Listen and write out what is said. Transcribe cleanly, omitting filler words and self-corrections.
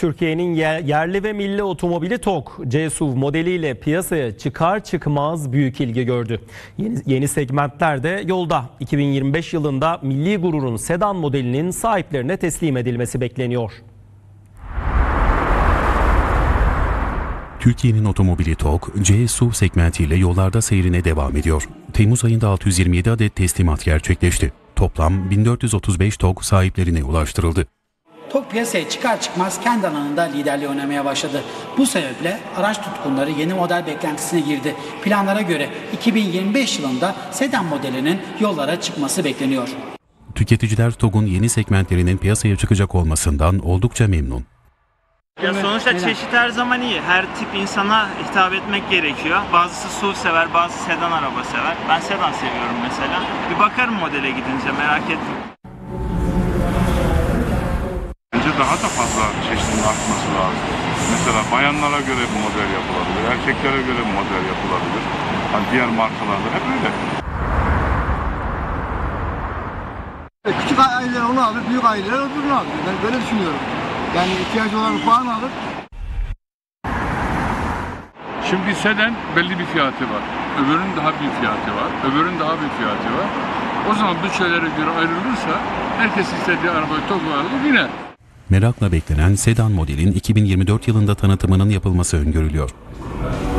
Türkiye'nin yerli ve milli otomobili TOG, C-SUV modeliyle piyasaya çıkar çıkmaz büyük ilgi gördü. Yeni segmentler de yolda. 2025 yılında milli gururun sedan modelinin sahiplerine teslim edilmesi bekleniyor. Türkiye'nin otomobili TOG, C-SUV segmentiyle yollarda seyrine devam ediyor. Temmuz ayında 627 adet teslimat gerçekleşti. Toplam 1435 TOG sahiplerine ulaştırıldı. TOG piyasaya çıkar çıkmaz kendi alanında liderliği oynamaya başladı. Bu sebeple araç tutkunları yeni model beklentisine girdi. Planlara göre 2025 yılında sedan modelinin yollara çıkması bekleniyor. Tüketiciler TOG'un yeni segmentlerinin piyasaya çıkacak olmasından oldukça memnun. Ya sonuçta çeşit her zaman iyi. Her tip insana hitap etmek gerekiyor. Bazısı SUV sever, bazısı sedan araba sever. Ben sedan seviyorum mesela. Bir bakarım modele gidince, merak etme. Bence daha da fazla çeşitin artması lazım. Mesela bayanlara göre bir model yapılabilir, erkeklere göre bir model yapılabilir. Hani diğer markalarda hep öyle. Küçük aileler onu alır, büyük aileler öbürünü alır. Ben böyle düşünüyorum. Yani ihtiyacı olan puan alır. Şimdi sedan belli bir fiyatı var. Öbürünün daha bir fiyatı var. Öbürünün daha bir fiyatı var. O zaman bütçelere göre ayrılırsa herkes istediği arabayı TOG alır yine. Merakla beklenen sedan modelin 2024 yılında tanıtımının yapılması öngörülüyor.